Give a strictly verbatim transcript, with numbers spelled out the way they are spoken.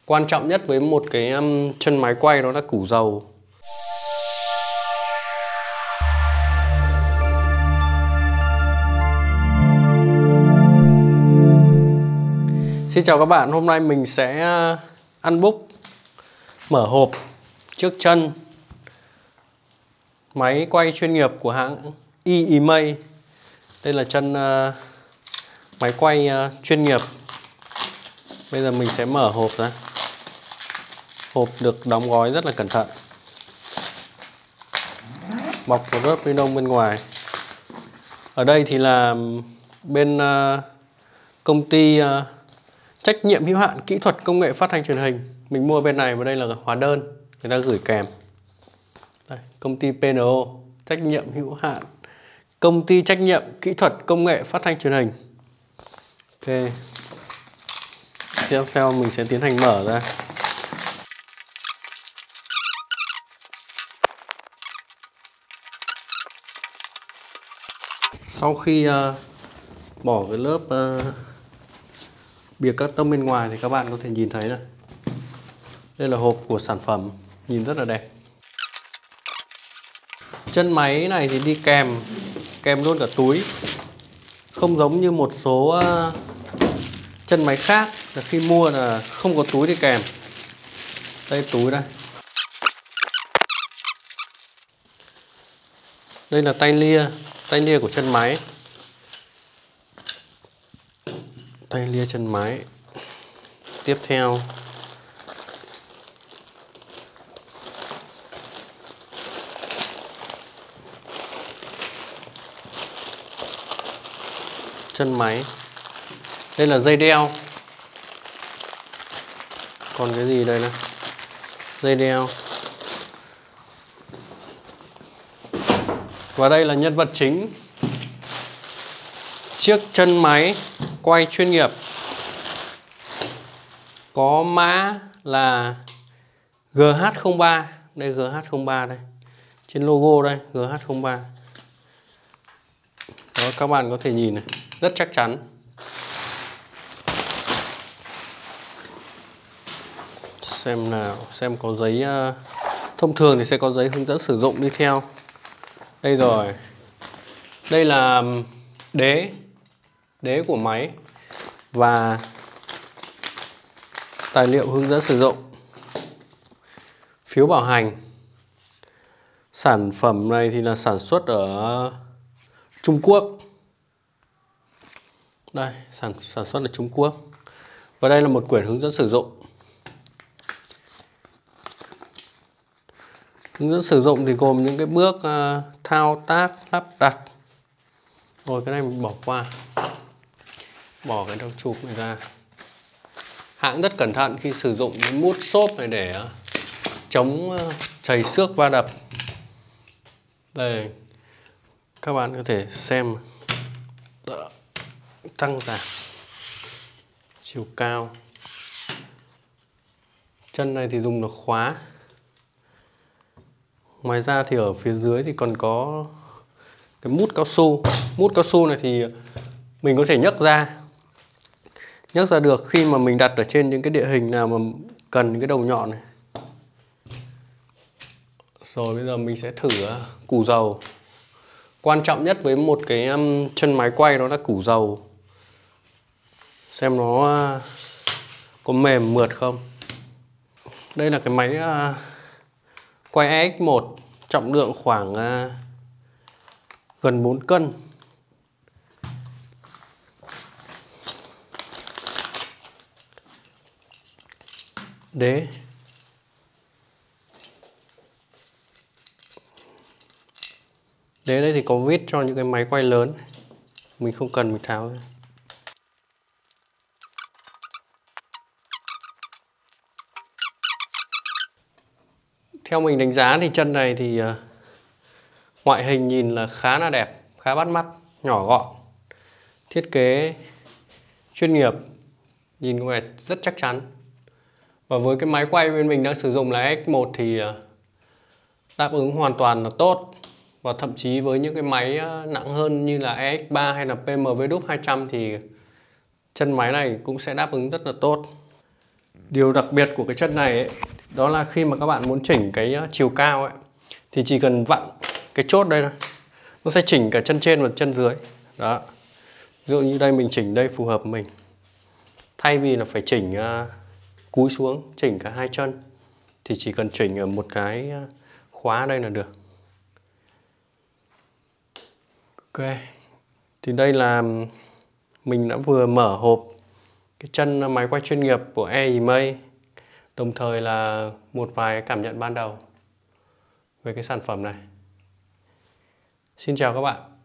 Quan trọng nhất với một cái um, chân máy quay đó là củ dầu. Xin chào các bạn, hôm nay mình sẽ unbox, mở hộp trước chân máy quay chuyên nghiệp của hãng Eemei. Đây là chân uh, máy quay uh, chuyên nghiệp. Bây giờ mình sẽ mở hộp ra. Hộp được đóng gói rất là cẩn thận, bọc một lớp ni lông bên ngoài. Ở đây thì là bên uh, công ty uh, trách nhiệm hữu hạn kỹ thuật công nghệ phát thanh truyền hình. Mình mua bên này, và đây là hóa đơn người ta gửi kèm. Đây, công ty pê en ô, trách nhiệm hữu hạn công ty trách nhiệm kỹ thuật công nghệ phát thanh truyền hình. Ok, tiếp theo mình sẽ tiến hành mở ra. Sau khi uh, bỏ cái lớp uh, bìa cắt tông bên ngoài thì các bạn có thể nhìn thấy này. Đây là hộp của sản phẩm, nhìn rất là đẹp. Chân máy này thì đi kèm kèm luôn cả túi, không giống như một số uh, chân máy khác là khi mua là không có túi đi kèm. Đây túi đây. Đây là tay lia, tay lia của chân máy. Tay lia chân máy. Tiếp theo chân máy. Đây là dây đeo. Còn cái gì đây này? Dây đeo. Và đây là nhân vật chính, chiếc chân máy quay chuyên nghiệp, có mã là G H không ba. Đây G H không ba đây, trên logo đây G H không ba. Đó, các bạn có thể nhìn này, rất chắc chắn. Xem nào, xem có giấy uh, thông thường thì sẽ có giấy hướng dẫn sử dụng đi theo. Đây rồi. Đây là đế đế của máy và tài liệu hướng dẫn sử dụng, phiếu bảo hành. Sản phẩm này thì là sản xuất ở Trung Quốc. Đây, sản sản xuất ở Trung Quốc. Và đây là một quyển hướng dẫn sử dụng. Hướng dẫn sử dụng thì gồm những cái bước uh, thao tác lắp đặt. Rồi cái này mình bỏ qua, bỏ cái đầu chụp này ra. Hãng rất cẩn thận khi sử dụng cái mút xốp này để uh, chống uh, chày xước va đập. Đây, các bạn có thể xem tăng giảm chiều cao. Chân này thì dùng được khóa. Ngoài ra thì ở phía dưới thì còn có cái mút cao su. Mút cao su này thì mình có thể nhấc ra nhấc ra được khi mà mình đặt ở trên những cái địa hình nào mà cần những cái đầu nhọn này. Rồi bây giờ mình sẽ thử củ dầu. Quan trọng nhất với một cái um, chân máy quay đó là củ dầu. Xem nó uh, có mềm mượt không. Đây là cái máy uh, quay E X một, trọng lượng khoảng uh, gần bốn cân. Đế. Đế đây thì có vít cho những cái máy quay lớn. Mình không cần mình tháo ra. Theo mình đánh giá thì chân này thì uh, ngoại hình nhìn là khá là đẹp, khá bắt mắt, nhỏ gọn. Thiết kế chuyên nghiệp, nhìn có vẻ rất chắc chắn. Và với cái máy quay bên mình đang sử dụng là E X một thì uh, đáp ứng hoàn toàn là tốt. Và thậm chí với những cái máy uh, nặng hơn như là E X ba hay là P M W hai trăm thì chân máy này cũng sẽ đáp ứng rất là tốt. Điều đặc biệt của cái chân này ấy, đó là khi mà các bạn muốn chỉnh cái chiều cao ấy, thì chỉ cần vặn cái chốt đây thôi, nó sẽ chỉnh cả chân trên và chân dưới. Đó. Ví dụ như đây mình chỉnh đây phù hợp với mình. Thay vì là phải chỉnh uh, cúi xuống, chỉnh cả hai chân, thì chỉ cần chỉnh ở một cái khóa đây là được. Ok. Thì đây là mình đã vừa mở hộp cái chân máy quay chuyên nghiệp của eMay, đồng thời là một vài cảm nhận ban đầu về cái sản phẩm này. Xin chào các bạn.